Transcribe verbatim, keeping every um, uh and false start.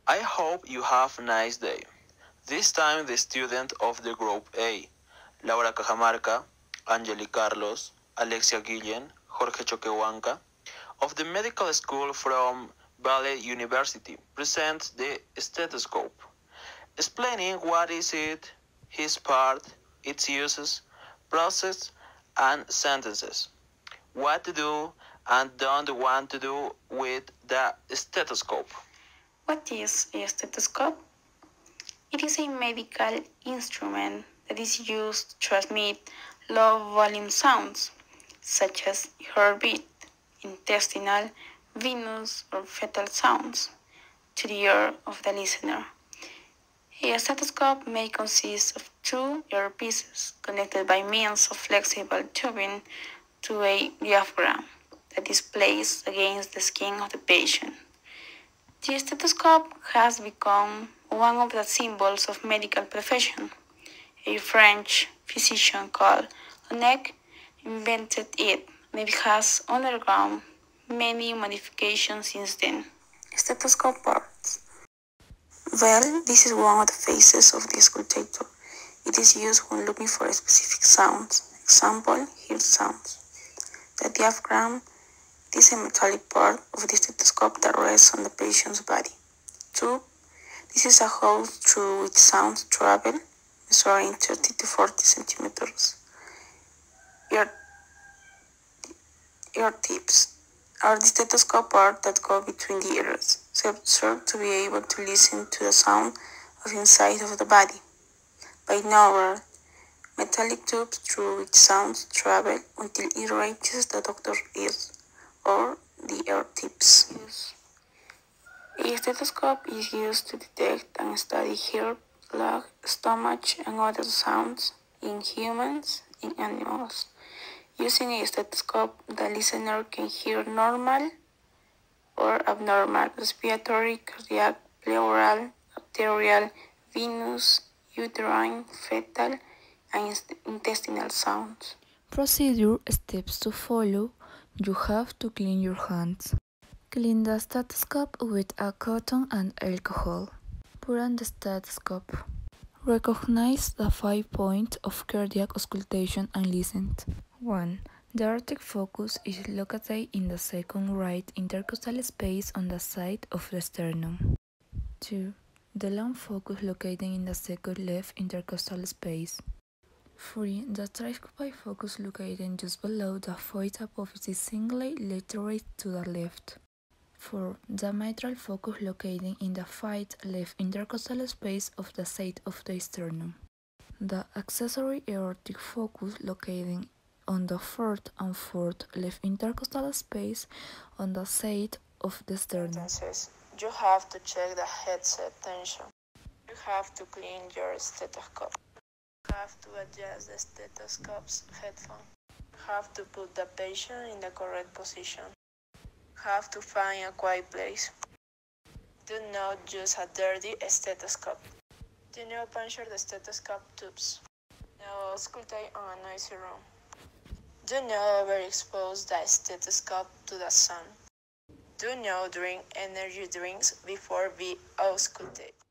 I hope you have a nice day. This time the student of the group A, Laura Cajamarca, Angeli Carlos, Alexia Guillen, Jorge Choquehuanca, of the medical school from Valley University, presents the stethoscope, explaining what is it, his part, its uses, process, and sentences, what to do and don't want to do with the stethoscope. What is a stethoscope? It is a medical instrument that is used to transmit low volume sounds, such as heartbeat, intestinal, venous, or fetal sounds, to the ear of the listener. A stethoscope may consist of two earpieces connected by means of flexible tubing to a diaphragm that is placed against the skin of the patient. The stethoscope has become one of the symbols of medical profession. A French physician called Laennec invented it, and it has undergone many modifications since then. Stethoscope parts. Well, this is one of the phases of the auscultator. It is used when looking for specific sounds. Example, hear sounds. The diaphragm. This is a metallic part of the stethoscope that rests on the patient's body. Two. This is a hole through which sounds travel, measuring thirty to forty centimeters. Ear, ear tips are the stethoscope part that go between the ears, serve to be able to listen to the sound of inside of the body. Binaural, metallic tubes through which sounds travel until it reaches the doctor's ears, or the ear tips. A stethoscope is used to detect and study heart, lung, stomach, and other sounds in humans and animals. Using a stethoscope, the listener can hear normal or abnormal respiratory, cardiac, pleural, arterial, venous, uterine, fetal, and intestinal sounds. Procedure steps to follow. You have to clean your hands. Clean the stethoscope with a cotton and alcohol. Put on the stethoscope. Recognize the five points of cardiac auscultation and listen. one. The aortic focus is located in the second right intercostal space on the side of the sternum. two. The lung focus located in the second left intercostal space. three. The tricuspid focus located just below the foot apophysis cingulate laterally to the left. four. The mitral focus located in the fifth left intercostal space of the side of the sternum. The accessory aortic focus located on the third and fourth left intercostal space on the side of the sternum. You have to check the headset tension. You have to clean your stethoscope. You have to adjust the stethoscope's headphone. You have to put the patient in the correct position. You have to find a quiet place. Do not use a dirty stethoscope. Do not puncture the stethoscope tubes. No auscultate on a noisy room. Do not overexpose the stethoscope to the sun. Do not drink energy drinks before being auscultated.